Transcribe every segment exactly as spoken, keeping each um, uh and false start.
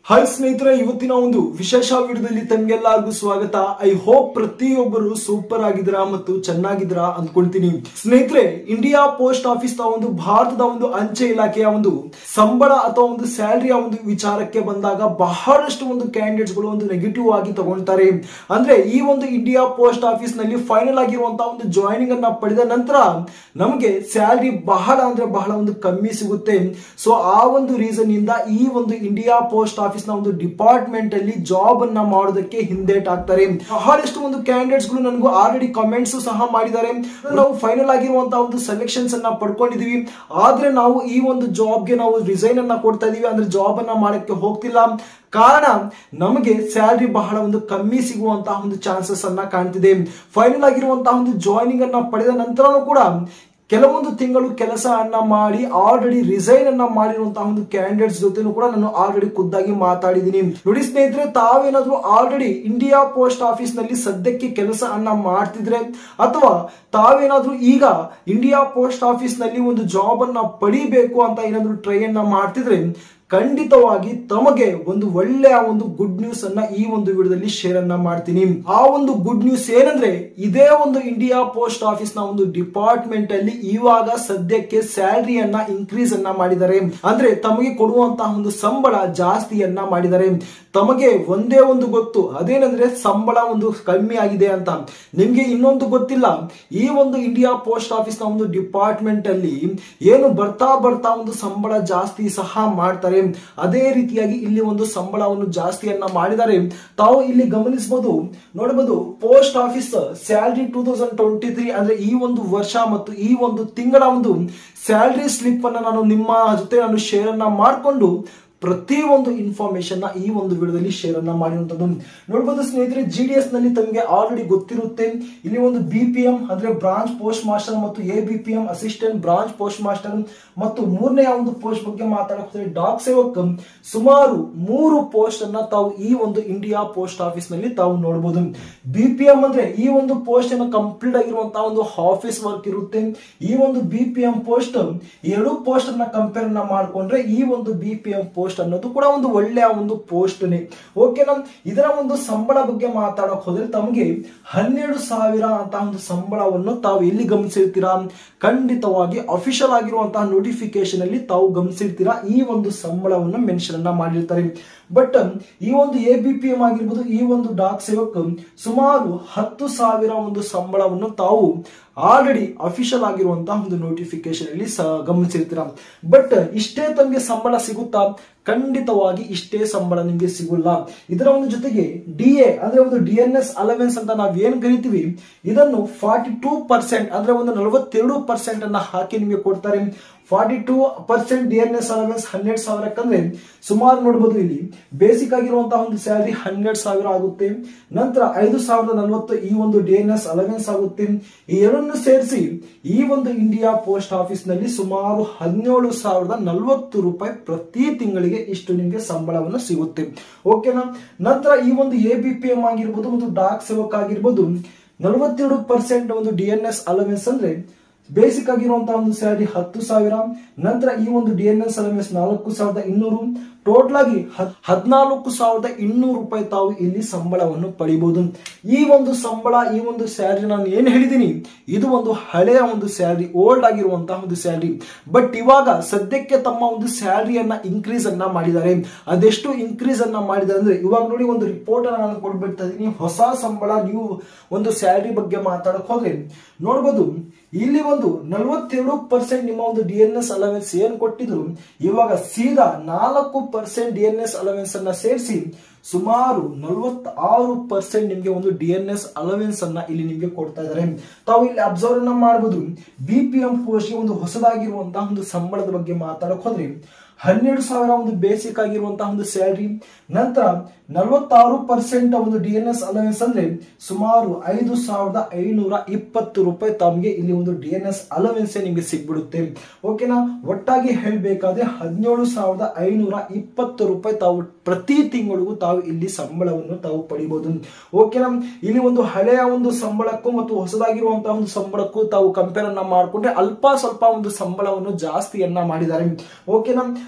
Hi ಸ್ನೇಹಿತರೆ, ಇವತ್ತಿನ ಒಂದು ವಿಶೇಷ ವಿಡಿಯೋದಲ್ಲಿ ತಮಗೆಲ್ಲರಿಗೂ ಸ್ವಾಗತ. ಐ ಹೋಪ್ ಪ್ರತಿಯೊಬ್ಬರು ಸೂಪರ್ ಆಗಿದ್ದೀರಾ ಮತ್ತು ಚೆನ್ನಾಗಿದ್ದೀರಾ ಅಂದ್ಕೊಳ್ತೀನಿ. ಸ್ನೇಹಿತರೆ, ಇಂಡಿಯಾ ಪೋಸ್ಟ್ ಆಫೀಸ್ ನ ಒಂದು ಭಾರತದ ಒಂದು ಅಂಚೆ ಇಲಾಖೆಯ ಒಂದು ಸಂಬಳ ಅಥವಾ ಒಂದು ಸ್ಯಾಲರಿಯ ಒಂದು ವಿಚಾರಕ್ಕೆ ಬಂದಾಗ ಬಹಳಷ್ಟು ಒಂದು ಕ್ಯಾಂಡಿಡೇಟ್ಸ್ ಗಳು ಒಂದು ನೆಗೆಟಿವ್ ಆಗಿ ತಗೊಳ್ತಾರೆ. ಅಂದ್ರೆ ಈ ಒಂದು ಇಂಡಿಯಾ ಪೋಸ್ಟ್ ಆಫೀಸ್ ನಲ್ಲಿ ಫೈನಲ್ ಆಗಿರುವಂತಹ ಒಂದು ಜಾಯಿನಿಂಗ್ ಅನ್ನ ಪಡೆದ ನಂತರ ನಮಗೆ ಸ್ಯಾಲರಿ ಬಹಳ ಅಂದ್ರೆ ಬಹಳ ಒಂದು ಕಮ್ಮಿ ಸಿಗುತ್ತೆ. ಸೊ ಆ ಒಂದು ರೀಸನ್ ಇಂದ ಈ ಒಂದು ಇಂಡಿಯಾ ಪೋಸ್ಟ್ ಆಫೀಸ್ ನ ಒಂದು ಡಿಪಾರ್ಟ್ಮೆಂಟ್ ಅಲ್ಲಿ ಜಾಬ್ ಅನ್ನ ಮಾಡೋದಕ್ಕೆ ಹಿಂದೇಟ್ ಆಗ್ತಾರೆ. ಬಹಳಷ್ಟು ಒಂದು ಕ್ಯಾಂಡಿಡೇಟ್ಸ್ ಗಳು ನನಗೂ ಆಲ್ರೆಡಿ ಕಮೆಂಟ್ಸ್ ಸಹ ಮಾಡಿದ್ದಾರೆ. ನಾವು ಫೈನಲ್ ಆಗಿರುವಂತಹ ಒಂದು ಸೆಲೆಕ್ಷನ್ಸ್ ಅನ್ನ ಪಡ್ಕೊಂಡಿದೀವಿ, ಆದ್ರೆ ನಾವು ಈ ಒಂದು ಜಾಬ್ ಗೆ ನಾವು ರಿಸೈನ್ ಅನ್ನ ಕೊಡ್ತಾ ಇದೀವಿ, ಅಂದ್ರೆ ಜಾಬ್ ಅನ್ನ ಮಾಡಕ್ಕೆ ಹೋಗ್ತಿಲ್ಲ. ಕಾರಣ ನಮಗೆ ಸ್ಯಾಲರಿ ಬಹಳ ಒಂದು ಕಮ್ಮಿ ಸಿಗುವಂತಹ ಒಂದು ಚಾನ್ಸಸ್ ಅನ್ನ ಕಾಣ್ತಿದೆ. ಫೈನಲ್ ಆಗಿರುವಂತಹ ಒಂದು ಜಾಯಿನಿಂಗ್ ಅನ್ನ ಪಡೆದ ನಂತರನೂ ಕೂಡ ಕೆಲವೊಂದು ತಿಂಗಳು ಕೆಲಸ ಅನ್ನ ಮಾಡಿ ಆಲ್ರೆಡಿ ರಿಸೈನ್ ಅನ್ನ ಮಾಡಿರುವಂತಹ ಒಂದು ಕ್ಯಾಂಡಿಡೇಟ್ಸ್ ಜೊತೆನೂ ಕೂಡ ನಾನು ಆಲ್ರೆಡಿ ಖುದ್ದಾಗಿ ಮಾತಾಡಿದ್ದೀನಿ. ನೋಡಿ ಸ್ನೇಹಿತರೆ, ತಾವೇನಾದ್ರೂ ಆಲ್ರೆಡಿ ಇಂಡಿಯಾ ಪೋಸ್ಟ್ ಆಫೀಸ್ ನಲ್ಲಿ ಸದ್ಯಕ್ಕೆ ಕೆಲಸ ಅನ್ನ ಮಾಡ್ತಿದ್ರೆ ಅಥವಾ ತಾವೇನಾದ್ರೂ ಈಗ ಇಂಡಿಯಾ ಪೋಸ್ಟ್ ಆಫೀಸ್ ನಲ್ಲಿ ಒಂದು ಜಾಬ್ ಅನ್ನ ಪಡಿಬೇಕು ಅಂತ ಏನಾದ್ರೂ ಟ್ರೈ ಅನ್ನ ಮಾಡ್ತಿದ್ರೆ ಖಂಡಿತವಾಗಿ ತಮಗೆ ಒಂದು ಒಳ್ಳೆಯ ಒಂದು ಗುಡ್ ನ್ಯೂಸ್ ಅನ್ನ ಈ ಒಂದು ವಿಡಿಯೋದಲ್ಲಿ ಶೇರ್ ಅನ್ನ ಮಾಡ್ತೀನಿ. ಆ ಒಂದು ಗುಡ್ ನ್ಯೂಸ್ ಏನಂದ್ರೆ, ಇದೇ ಒಂದು ಇಂಡಿಯಾ ಪೋಸ್ಟ್ ಆಫೀಸ್ ನ ಒಂದು ಡಿಪಾರ್ಟ್ಮೆಂಟ್ ಅಲ್ಲಿ ಇವಾಗ ಸದ್ಯಕ್ಕೆ ಸ್ಯಾಲರಿಯನ್ನ ಇನ್ಕ್ರೀಸ್ ಅನ್ನ ಮಾಡಿದ್ದಾರೆ. ಅಂದ್ರೆ ತಮಗೆ ಕೊಡುವಂತಹ ಒಂದು ಸಂಬಳ ಜಾಸ್ತಿಯನ್ನ ಮಾಡಿದ್ದಾರೆ. ತಮಗೆ ಒಂದೇ ಒಂದು ಗೊತ್ತು, ಅದೇನಂದ್ರೆ ಸಂಬಳ ಒಂದು ಕಮ್ಮಿ ಆಗಿದೆ ಅಂತ. ನಿಮ್ಗೆ ಇನ್ನೊಂದು ಗೊತ್ತಿಲ್ಲ, ಈ ಒಂದು ಇಂಡಿಯಾ ಪೋಸ್ಟ್ ಆಫೀಸ್ ನ ಒಂದು ಡಿಪಾರ್ಟ್ಮೆಂಟ್ ಅಲ್ಲಿ ಏನು ಬರ್ತಾ ಬರ್ತಾ ಒಂದು ಸಂಬಳ ಜಾಸ್ತಿ ಸಹ ಮಾಡ್ತಾರೆ. ಅದೇ ರೀತಿಯಾಗಿ ಇಲ್ಲಿ ಒಂದು ಸಂಬಳವನ್ನು ಜಾಸ್ತಿಯನ್ನ ಮಾಡಿದ್ದಾರೆ. ತಾವು ಇಲ್ಲಿ ಗಮನಿಸಬಹುದು, ನೋಡಬಹುದು, post office salary two thousand twenty three ಅಂದ್ರೆ ಈ ಒಂದು ವರ್ಷ ಮತ್ತು ಈ ಒಂದು ತಿಂಗಳ ಒಂದು ಸ್ಯಾಲರಿ ಸ್ಲಿಪ್ ಅನ್ನ ನಾನು ನಿಮ್ಮ ಜೊತೆ ನಾನು ಶೇರ್ ಅನ್ನ ಮಾಡಿಕೊಂಡು ಪ್ರತಿ ಒಂದು ಇನ್ಫಾರ್ಮೇಶನ್ ಈ ಒಂದು ವಿಡಿಯೋದಲ್ಲಿ ಶೇರ್ ಅನ್ನ ಮಾಡಿರುವಂತದ್ದು ನೋಡಬಹುದು. ಸ್ನೇಹಿತರೆ, ಜಿ ಡಿ ಎಸ್ ನಲ್ಲಿ ತಮಗೆ ಆಲ್ರೆಡಿ ಗೊತ್ತಿರುತ್ತೆ, ಇಲ್ಲಿ ಒಂದು ಬಿ ಪಿ ಎಂ ಅಂದ್ರೆ ಬ್ರಾಂಚ್ ಪೋಸ್ಟ್ ಮಾಸ್ಟರ್ ಮತ್ತು A B P M assistant branch post master ಮತ್ತು ಮೂರನೇ ಒಂದು ಪೋಸ್ಟ್ ಬಗ್ಗೆ ಮಾತಾಡೋಕೆ ಡಾಕ್ ಸೇವಕ್, ಸುಮಾರು ಮೂರು ಪೋಸ್ಟ್ ಅನ್ನ ತಾವು ಈ ಒಂದು ಇಂಡಿಯಾ ಪೋಸ್ಟ್ ಆಫೀಸ್ ನಲ್ಲಿ ತಾವು ನೋಡಬಹುದು. ಬಿ ಪಿ ಎಂ ಅಂದ್ರೆ ಈ ಒಂದು ಪೋಸ್ಟ್ ಅನ್ನು ಕಂಪ್ಲೀಟ್ ಆಗಿರುವಂತಹ ಒಂದು ಆಫೀಸ್ ವರ್ಕ್ ಇರುತ್ತೆ. ಈ ಒಂದು ಬಿ ಪಿ ಎಂ ಪೋಸ್ಟ್ ಎರಡು ಪೋಸ್ಟ್ ಅನ್ನ ಕಂಪೇರ್ ಅನ್ನ ಮಾಡ್ಕೊಂಡ್ರೆ ಈ ಒಂದು ಬಿ ಪಿ ಎಂ ಪೋಸ್ಟ್ ಅನ್ನೋದು ಕೂಡ ಒಂದು ಒಳ್ಳೆಯ ಒಂದು ಪೋಸ್ಟ್ ನೇ. ಓಕೆನಾ, ಇದರ ಒಂದು ಸಂಬಳ ಬಗ್ಗೆ ಮಾತಾಡಕ್ ಹೋದ್ರೆ ತಮಗೆ ಹನ್ನೆರಡು ಸಾವಿರ ಅಂತ ಒಂದು ಸಂಬಳವನ್ನು ತಾವು ಎಲ್ಲಿ ಗಮನಿಸಿರ್ತೀರಾ? ಖಂಡಿತವಾಗಿ ಅಫಿಷಿಯಲ್ ಆಗಿರುವಂತಹ ನೋಟಿಫಿಕೇಶನ್ ಅಲ್ಲಿ ತಾವು ಗಮನಿಸಿರ್ತೀರಾ, ಈ ಒಂದು ಸಂಬಳವನ್ನು ಮೆನ್ಷನ್ ಅನ್ನ ಮಾಡಿರ್ತಾರೆ. ಬಟ್ ಈ ಒಂದು ಎ ಬಿ ಪಿ ಎಂ ಆಗಿರ್ಬೋದು, ಈ ಒಂದು ಡಾಕ್ ಸೇವಕ್ ಸುಮಾರು ಹತ್ತು ಸಾವಿರ ಒಂದು ಸಂಬಳವನ್ನು ತಾವು ಆಲ್ರೆಡಿ ಅಫಿಷಿಯಲ್ ಆಗಿರುವಂತಹ ಒಂದು ನೋಟಿಫಿಕೇಶನ್ ಅಲ್ಲಿ ಗಮನಿಸಿರ್ತೀರಾ. ಬಟ್ ಇಷ್ಟೇ ತಮಗೆ ಸಂಬಳ ಸಿಗುತ್ತಾ? ಖಂಡಿತವಾಗಿ ಇಷ್ಟೇ ಸಂಬಳ ನಿಮಗೆ ಸಿಗುಲ್ಲ. ಇದರ ಒಂದು ಜೊತೆಗೆ ಡಿ ಎ ಅಂದ್ರೆ ಒಂದು ಡಿ ಎನ್ ಎಸ್ ಅಲವೆನ್ಸ್ ಅಂತ ನಾವ್ ಏನ್ ಕರಿತೀವಿ, ಇದನ್ನು ಫಾರ್ಟಿ ಟೂ ಪರ್ಸೆಂಟ್ ಅಂದ್ರೆ ಒಂದು ನಲವತ್ತೆರಡು ಪರ್ಸೆಂಟ್ ಅನ್ನ ಹಾಕಿ ನಿಮಗೆ ಕೊಡ್ತಾರೆ. Forty two percent D N S allowance ಹನ್ನೆರಡು ಸಾವಿರಕ್ಕಂದ್ರೆ ಸುಮಾರು ನೋಡಬಹುದು, ಇಲ್ಲಿ ಬೇಸಿಕ್ ಆಗಿರುವಂತಹ ಒಂದು ಸ್ಯಾಲರಿ ಹನ್ನೆರಡು ಸಾವಿರ ಆಗುತ್ತೆ. ನಂತರ ಐದು ಸಾವಿರದ ನಲವತ್ತು ಈ ಒಂದು ಡಿ ಎನ್ ಎಸ್ ಅಲವೆನ್ಸ್ ಆಗುತ್ತೆ. ಈ ಎರಡನ್ನು ಸೇರಿಸಿ ಈ ಒಂದು ಇಂಡಿಯಾ ಪೋಸ್ಟ್ ಆಫೀಸ್ ನಲ್ಲಿ ಸುಮಾರು ಹದಿನೇಳು ಸಾವಿರದ ನಲವತ್ತು ರೂಪಾಯಿ ಪ್ರತಿ ತಿಂಗಳಿಗೆ ಇಷ್ಟು ನಿಮಗೆ ಸಂಬಳವನ್ನು ಸಿಗುತ್ತೆ. ಓಕೆನಾ. ನಂತರ ಈ ಒಂದು ಎ ಬಿ ಪಿ ಎಂ ಆಗಿರ್ಬೋದು ಮತ್ತು ಡಾಕ್ ಸೇವಕ್ ಆಗಿರ್ಬೋದು, ನಲವತ್ತೆರಡು ಪರ್ಸೆಂಟ್ ಒಂದು ಡಿ ಎನ್ ಎಸ್ ಅಲವೆನ್ಸ್ ಅಂದ್ರೆ ಬೇಸಿಕ್ ಆಗಿರುವಂತಹ ಒಂದು ಸ್ಯಾಲರಿ ಹತ್ತು ಸಾವಿರ. ನಂತರ ಈ ಒಂದು ಡಿ ಎನ್ ಎಸ್ ಅಲವೆನ್ಸ್ ನಾಲ್ಕು ಸಾವಿರದ ಇನ್ನೂರು, ಟೋಟಲ್ ಆಗಿ ಹದಿನಾಲ್ಕು ಸಾವಿರದ ಇನ್ನೂರು ರೂಪಾಯಿ ತಾವು ಇಲ್ಲಿ ಸಂಬಳವನ್ನು ಪಡಿಬಹುದು. ಈ ಒಂದು ಸಂಬಳ, ಈ ಒಂದು ಸ್ಯಾಲರಿ ನಾನು ಏನ್ ಹೇಳಿದೀನಿ, ಇದು ಒಂದು ಹಳೆಯ ಒಂದು ಸ್ಯಾಲರಿ, ಓಲ್ಡ್ ಆಗಿರುವಂತಹ ಒಂದು ಸ್ಯಾಲರಿ. ಬಟ್ ಇವಾಗ ಸದ್ಯಕ್ಕೆ ತಮ್ಮ ಒಂದು ಸ್ಯಾಲರಿಯನ್ನ ಇನ್ಕ್ರೀಸ್ ಅನ್ನ ಮಾಡಿದ್ದಾರೆ. ಅದೆಷ್ಟು ಇನ್ಕ್ರೀಸ್ ಅನ್ನ ಮಾಡಿದ್ದಾರೆ ಅಂದ್ರೆ, ಇವಾಗ ನೋಡಿ ಒಂದು ರಿಪೋರ್ಟ್ ಅನ್ನ ನಾನು ಕೊಡ್ಬಿಡ್ತಾ ಇದೀನಿ. ಹೊಸ ಸಂಬಳ ನೀವು ಒಂದು ಸ್ಯಾಲರಿ ಬಗ್ಗೆ ಮಾತಾಡಕ್ ಹೋದ್ರೆ ನೋಡ್ಬೋದು, ಇಲ್ಲಿ ಒಂದು ನಲವತ್ತೆರಡು ಪರ್ಸೆಂಟ್ ನಿಮ್ಮ ಒಂದು ಡಿ ಎನ್ ಎಸ್ ಅಲವೆನ್ಸ್ ಏನ್ ಕೊಟ್ಟಿದ್ರು, ಇವಾಗ ಸೀದಾ ನಾಲ್ಕು percent D N S allowance ಅನ್ನ ಸೇರಿಸಿ ಸುಮಾರು ನಲವತ್ತಾರು ಪರ್ಸೆಂಟ್ ನಿಮಗೆ ಒಂದು ಡಿ ಎನ್ ಎಸ್ ಅಲವೆನ್ಸ್ ಅನ್ನ ಇಲ್ಲಿ ನಿಮಗೆ ಕೊಡ್ತಾ ಇದ್ದಾರೆ. ತಾವು ಇಲ್ಲಿ ಅಬ್ಸರ್ವ್ ಅನ್ನ ಮಾಡಬಹುದು. ಬಿ ಪಿ ಎಂ ಪೋಸ್ಟ್ ಒಂದು ಹೊಸದಾಗಿರುವಂತಹ ಒಂದು ಸಂಬಳದ ಬಗ್ಗೆ ಮಾತಾಡಕ್ ಹೋದ್ರೆ ಹನ್ನೆರಡು ಸಾವಿರ ಒಂದು ಬೇಸಿಕ್ ಆಗಿರುವಂತಹ ಒಂದು ಸ್ಯಾಲರಿ. ನಂತರ ನಲವತ್ತಾರು ಪರ್ಸೆಂಟ್ ಒಂದು ಡಿ ಎನ್ ಎಸ್ ಅಲವೆನ್ಸ್ ಅಂದ್ರೆ ಸುಮಾರು ಐದು ಸಾವಿರದ ಐನೂರ ಇಪ್ಪತ್ತು ರೂಪಾಯಿ ತಮಗೆ ಇಲ್ಲಿ ಒಂದು ಡಿ ಎನ್ ಎಸ್ ಅಲವೆನ್ಸ್ ನಿಮಗೆ ಸಿಗ್ಬಿಡುತ್ತೆ. ಓಕೆನಾ. ಒಟ್ಟಾಗಿ ಹೇಳ್ಬೇಕಾದ್ರೆ ಹದಿನೇಳು ಸಾವಿರದ ಐನೂರ ಇಪ್ಪತ್ತು ರೂಪಾಯಿ ತಾವು ಪ್ರತಿ ತಿಂಗಳಿಗೂ ತಾವು ಇಲ್ಲಿ ಸಂಬಳವನ್ನು ತಾವು ಪಡಿಬಹುದು. ಓಕೆನಾ. ಇಲ್ಲಿ ಒಂದು ಹಳೆಯ ಒಂದು ಸಂಬಳಕ್ಕೂ ಮತ್ತು ಹೊಸದಾಗಿರುವಂತಹ ಒಂದು ಸಂಬಳಕ್ಕೂ ತಾವು ಕಂಪೇರ್ ಅನ್ನ ಮಾಡಿಕೊಂಡ್ರೆ ಅಲ್ಪ ಸ್ವಲ್ಪ ಒಂದು ಸಂಬಳವನ್ನು ಜಾಸ್ತಿಯನ್ನ ಮಾಡಿದ್ದಾರೆ. ಓಕೆನಾ.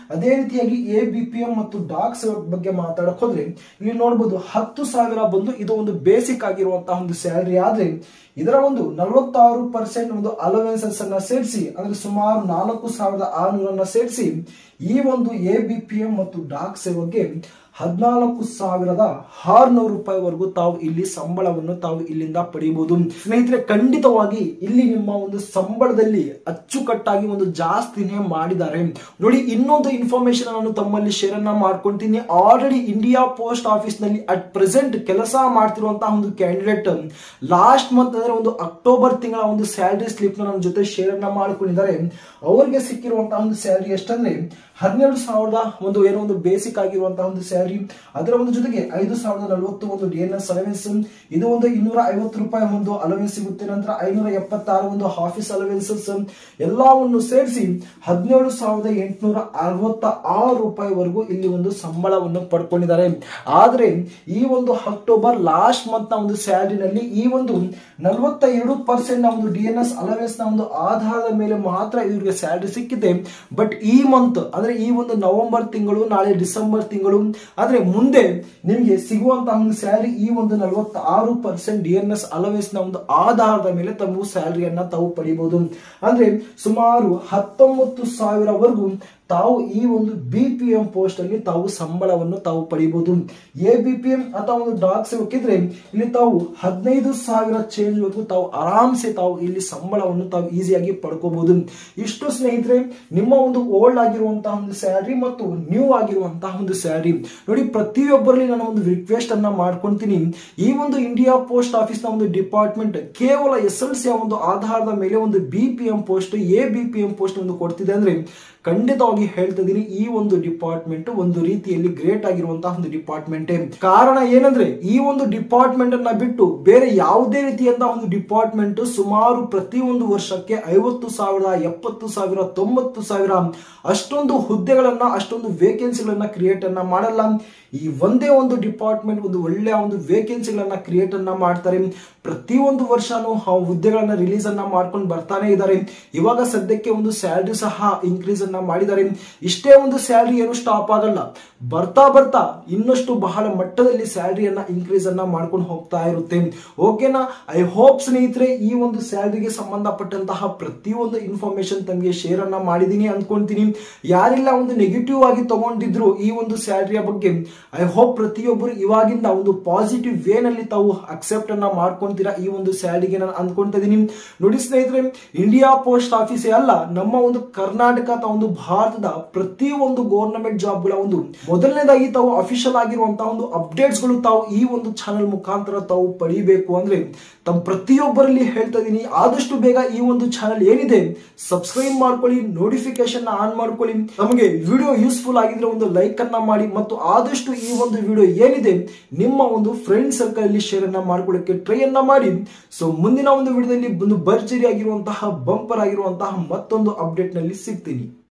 ಅದೇ ರೀತಿಯಾಗಿ ಎ ಬಿ ಪಿ ಎಂ ಮತ್ತು ಡಾಕ್ ಸೇವಾ ಬಗ್ಗೆ ಮಾತಾಡಕ್ ಹೋದ್ರೆ ಇಲ್ಲಿ ನೋಡಬಹುದು ಹತ್ತು ಸಾವಿರ ಬಂದು ಇದು ಒಂದು ಬೇಸಿಕ್ ಆಗಿರುವಂತಹ ಒಂದು ಸ್ಯಾಲರಿ ಆದ್ರೆ ಇದರ ಒಂದು ನಲವತ್ತಾರು ಪರ್ಸೆಂಟ್ ಒಂದು ಅಲವೆನ್ಸಸ್ ಅನ್ನ ಸೇರಿಸಿ ಅಂದ್ರೆ ಸುಮಾರು ನಾಲ್ಕು ಸಾವಿರದ ಆರುನೂರನ್ನ ಸೇರಿಸಿ ಈ ಒಂದು ಎ ಬಿ ಪಿ ಎಂ ಮತ್ತು ಡಾಕ್ ಸೇವೆಗೆ ಹದಿನಾಲ್ಕು ಸಾವಿರದ ಆರುನೂರು ರೂಪಾಯಿವರೆಗೂ ತಾವು ಇಲ್ಲಿ ಸಂಬಳವನ್ನು ತಾವು ಇಲ್ಲಿಂದ ಪಡೆಯಬಹುದು. ಸ್ನೇಹಿತರೆ, ಖಂಡಿತವಾಗಿ ಇಲ್ಲಿ ನಿಮ್ಮ ಒಂದು ಸಂಬಳದಲ್ಲಿ ಅಚ್ಚುಕಟ್ಟಾಗಿ ಒಂದು ಜಾಸ್ತಿನೇ ಮಾಡಿದ್ದಾರೆ ನೋಡಿ. ಇನ್ನೊಂದು ಇನ್ಫಾರ್ಮೇಶನ್ ನಾನು ತಮ್ಮಲ್ಲಿ ಶೇರ್ ಅನ್ನ ಮಾಡ್ಕೊಂತೀನಿ. ಆಲ್ರೆಡಿ ಇಂಡಿಯಾ ಪೋಸ್ಟ್ ಆಫೀಸ್ ನಲ್ಲಿ ಅಟ್ ಪ್ರೆಸೆಂಟ್ ಕೆಲಸ ಮಾಡ್ತಿರುವಂತಹ ಒಂದು ಕ್ಯಾಂಡಿಡೇಟ್ ಲಾಸ್ಟ್ ಮಂತ್ ಅಂದ್ರೆ ಒಂದು ಅಕ್ಟೋಬರ್ ತಿಂಗಳ ಒಂದು ಸ್ಯಾಲರಿ ಸ್ಲಿಪ್ ನನ್ನ ಜೊತೆ ಶೇರ್ ಅನ್ನ ಮಾಡ್ಕೊಂಡಿದ್ದಾರೆ. ಅವರಿಗೆ ಸಿಕ್ಕಿರುವಂತಹ ಒಂದು ಸ್ಯಾಲರಿ ಎಷ್ಟಂದ್ರೆ ಹನ್ನೆರಡು ಸಾವಿರದ ಒಂದು ಏನೋ ಒಂದು ಬೇಸಿಕ್ ಆಗಿರುವಂತಹ ಒಂದು ಸ್ಯಾಲರಿ, ಅದರ ಒಂದು ಜೊತೆಗೆ ಐದು ಸಾವಿರದ ನಲವತ್ತು ಒಂದು ಡಿ ಎನ್ ಎಸ್ ಅಲವೆನ್ಸ್, ಇದು ಒಂದು ಇನ್ನೂರ ಐವತ್ತು ರೂಪಾಯಿ ಒಂದು ಅಲವೆನ್ಸ್ ಸಿಗುತ್ತೆ. ನಂತರ ಐನೂರ ಎಪ್ಪತ್ತಾರು ಒಂದು ಆಫೀಸ್ ಅಲವೆನ್ಸಸ್ ಎಲ್ಲವನ್ನು ಸೇರಿಸಿ ಹದಿನೇಳು ಸಾವಿರದ ಎಂಟುನೂರ ಅರವತ್ತ ಆರು ರೂಪಾಯಿವರೆಗೂ ಇಲ್ಲಿ ಒಂದು ಸಂಬಳವನ್ನು ಪಡ್ಕೊಂಡಿದ್ದಾರೆ. ಆದ್ರೆ ಈ ಒಂದು ಅಕ್ಟೋಬರ್ ಲಾಸ್ಟ್ ಮಂತ್ ನ ಒಂದು ಸ್ಯಾಲರಿನಲ್ಲಿ ಈ ಒಂದು ನಲವತ್ತ ಎರಡು ಪರ್ಸೆಂಟ್ ನ ಒಂದು ಡಿ ಎನ್ ಎಸ್ ಅಲವೆನ್ಸ್ ನ ಒಂದು ಆಧಾರದ ಮೇಲೆ ಮಾತ್ರ ಇವರಿಗೆ ಸ್ಯಾಲರಿ ಸಿಕ್ಕಿದೆ. ಬಟ್ ಈ ಮಂತ್ ಅಂದ್ರೆ ಈ ಒಂದು ನವೆಂಬರ್ ತಿಂಗಳು, ನಾಳೆ ಡಿಸೆಂಬರ್ ತಿಂಗಳು, ಆದ್ರೆ ಮುಂದೆ ನಿಮಗೆ ಸಿಗುವಂತಹ ಒಂದು ಸ್ಯಾಲರಿ ಈ ಒಂದು ನಲವತ್ತ ಆರು percent D N S allowance ನ ಒಂದು ಆಧಾರದ ಮೇಲೆ ತಮ್ಮ ಸ್ಯಾಲರಿಯನ್ನ ತಾವು ಪಡಿಬಹುದು. ಅಂದ್ರೆ ಸುಮಾರು ಹತ್ತೊಂಬತ್ತು ಸಾವಿರವರೆಗೂ ತಾವು ಈ ಒಂದು ಬಿ ಪಿ ಎಂ ಪೋಸ್ಟ್ ಅಲ್ಲಿ ತಾವು ಸಂಬಳವನ್ನು ತಾವು ಪಡಿಬಹುದು. ಎ ಬಿ ಪಿ ಎಂ ಅಥವಾ ಒಂದು ಡಾಕ್ ಸೇವಕ್ಕಿದ್ರೆ ಇಲ್ಲಿ ತಾವು ಹದಿನೈದು ಸಾವಿರ ಚೇಂಜ್ ವರೆಗೂ ತಾವು ಆರಾಮ್ಸೆ ತಾವು ಇಲ್ಲಿ ಸಂಬಳವನ್ನು ತಾವು ಈಸಿಯಾಗಿ ಪಡ್ಕೋಬಹುದು. ಇಷ್ಟು ಸ್ನೇಹಿತರೆ ನಿಮ್ಮ ಒಂದು ಓಲ್ಡ್ ಆಗಿರುವಂತಹ ಒಂದು ಸ್ಯಾಲರಿ ಮತ್ತು ನ್ಯೂ ಆಗಿರುವಂತಹ ಒಂದು ಸ್ಯಾಲರಿ ನೋಡಿ. ಪ್ರತಿಯೊಬ್ಬರಲ್ಲಿ ನಾನು ಒಂದು ರಿಕ್ವೆಸ್ಟ್ ಅನ್ನ ಮಾಡ್ಕೊಂತೀನಿ. ಈ ಒಂದು ಇಂಡಿಯಾ ಪೋಸ್ಟ್ ಆಫೀಸ್ ನ ಒಂದು ಡಿಪಾರ್ಟ್ಮೆಂಟ್ ಕೇವಲ ಎಸ್ ಎಲ್ ಸಿ ಒಂದು ಆಧಾರದ ಮೇಲೆ ಒಂದು B P M post, A B P M post ಒಂದು ಕೊಡ್ತಿದೆ ಅಂದ್ರೆ ಖಂಡಿತವಾಗಿ ಹೇಳ್ತಾ ಇದೀನಿ, ಈ ಒಂದು ಡಿಪಾರ್ಟ್ಮೆಂಟ್ ಒಂದು ರೀತಿಯಲ್ಲಿ ಗ್ರೇಟ್ ಆಗಿರುವಂತಹ ಒಂದು ಡಿಪಾರ್ಟ್ಮೆಂಟ್. ಕಾರಣ ಏನಂದ್ರೆ ಈ ಒಂದು ಡಿಪಾರ್ಟ್ಮೆಂಟ್ ಅನ್ನ ಬಿಟ್ಟು ಬೇರೆ ಯಾವುದೇ ರೀತಿಯಂತಹ ಒಂದು ಡಿಪಾರ್ಟ್ಮೆಂಟ್ ಸುಮಾರು ಪ್ರತಿ ಒಂದು ವರ್ಷಕ್ಕೆ ಐವತ್ತು ಸಾವಿರ, ಎಪ್ಪತ್ತು ಸಾವಿರ, ತೊಂಬತ್ತು ಸಾವಿರ ಅಷ್ಟೊಂದು ಹುದ್ದೆಗಳನ್ನ, ಅಷ್ಟೊಂದು ವೇಕೆನ್ಸಿಗಳನ್ನ ಕ್ರಿಯೇಟ್ ಅನ್ನ ಮಾಡಲ್ಲ. ಈ ಒಂದೇ ಒಂದು ಡಿಪಾರ್ಟ್ಮೆಂಟ್ ಒಂದು ಒಳ್ಳೆಯ ಒಂದು ವೇಕೆನ್ಸಿಗಳನ್ನ ಕ್ರಿಯೇಟ್ ಅನ್ನ ಮಾಡ್ತಾರೆ. ಪ್ರತಿಯೊಂದು ವರ್ಷನೂ ಆ ಹುದ್ದೆಗಳನ್ನ ರಿಲೀಸ್ ಅನ್ನ ಮಾಡ್ಕೊಂಡು ಬರ್ತಾನೆ ಇದ್ದಾರೆ. ಇವಾಗ ಸದ್ಯಕ್ಕೆ ಒಂದು ಸ್ಯಾಲರಿ ಸಹ ಇನ್ಕ್ರೀಸ್ ಅನ್ನ ಮಾಡಿದ್ದಾರೆ. ಇಷ್ಟೇ ಒಂದು ಸ್ಯಾಲರಿ ಏನು ಸ್ಟಾಪ್ ಆಗಲ್ಲ, ಬರ್ತಾ ಬರ್ತಾ ಇನ್ನಷ್ಟು ಬಹಳ ಮಟ್ಟದಲ್ಲಿ ಸ್ಯಾಲರಿಯನ್ನ ಇನ್ಕ್ರೀಸ್ ಅನ್ನ ಮಾಡ್ಕೊಂಡು ಹೋಗ್ತಾ ಇರುತ್ತೆ. ಓಕೆನಾ? ಐ ಹೋಪ್ ಸ್ನೇಹಿತರೆ ಈ ಒಂದು ಸ್ಯಾಲರಿಗೆ ಸಂಬಂಧಪಟ್ಟಂತಹ ಪ್ರತಿಯೊಂದು ಇನ್ಫಾರ್ಮೇಶನ್ ತಮಗೆ ಶೇರ್ ಅನ್ನ ಮಾಡಿದೀನಿ ಅನ್ಕೊಂತೀನಿ. ಯಾರೆಲ್ಲ ಒಂದು ನೆಗೆಟಿವ್ ಆಗಿ ತಗೊಂಡಿದ್ರು ಈ ಒಂದು ಸ್ಯಾಲರಿಯ ಬಗ್ಗೆ, ಐ ಹೋಪ್ ಪ್ರತಿಯೊಬ್ಬರು ಇವಾಗಿಂದ ಒಂದು ಪಾಸಿಟಿವ್ ವೇ ನಲ್ಲಿ ತಾವು ಅಕ್ಸೆಪ್ಟ್ ಅನ್ನ ಮಾಡ್ಕೊಂತೀರಾ ಈ ಒಂದು ಸ್ಯಾಲರಿಗೆ ನಾನು ಅನ್ಕೊಂತ ಇದೀನಿ. ನೋಡಿ ಸ್ನೇಹಿತರೆ, ಇಂಡಿಯಾ ಪೋಸ್ಟ್ ಆಫೀಸೇ ಅಲ್ಲ, ನಮ್ಮ ಒಂದು ಕರ್ನಾಟಕ ಅಥವಾ ಒಂದು ಭಾರತದ ಪ್ರತಿ ಒಂದು ಗವರ್ನಮೆಂಟ್ ಜಾಬ್ ಗಳ ಒಂದು ಮೊದಲನೇದಾಗಿ ತಾವು ಅಫಿಷಿಯಲ್ ಆಗಿರುವಂತಹ ಒಂದು ಅಪ್ಡೇಟ್ಸ್ ಗಳು ತಾವು ಈ ಒಂದು ಚಾನೆಲ್ ಮುಖಾಂತರ ತಾವು ಪಡಿಬೇಕು ಅಂದ್ರೆ ತಮ್ಮ ಪ್ರತಿಯೊಬ್ಬರಲ್ಲಿ ಹೇಳ್ತಾ ಇದೀನಿ, ಆದಷ್ಟು ಬೇಗ ಈ ಒಂದು ಚಾನೆಲ್ ಏನಿದೆ ಸಬ್ಸ್ಕ್ರೈಬ್ ಮಾಡ್ಕೊಳ್ಳಿ, ನೋಟಿಫಿಕೇಶನ್ ಆನ್ ಮಾಡ್ಕೊಳ್ಳಿ. ನಮಗೆ ವಿಡಿಯೋ ಯೂಸ್ಫುಲ್ ಆಗಿದ್ರೆ ಒಂದು ಲೈಕ್ ಅನ್ನ ಮಾಡಿ ಮತ್ತು ಆದಷ್ಟು ಈ ಒಂದು ವಿಡಿಯೋ ಏನಿದೆ ನಿಮ್ಮ ಒಂದು ಫ್ರೆಂಡ್ ಸರ್ಕಲ್ ಅಲ್ಲಿ ಶೇರ್ ಅನ್ನ ಮಾಡ್ಕೊಳ್ಳಕ್ಕೆ ಟ್ರೈ ಅನ್ನ ಮಾಡಿ. ಸೊ ಮುಂದಿನ ಒಂದು ವಿಡಿಯೋದಲ್ಲಿ ಒಂದು ಭರ್ಜರಿ ಆಗಿರುವಂತಹ ಬಂಪರ್ ಆಗಿರುವಂತಹ ಮತ್ತೊಂದು ಅಪ್ಡೇಟ್ ನಲ್ಲಿ ಸಿಗ್ತೀನಿ.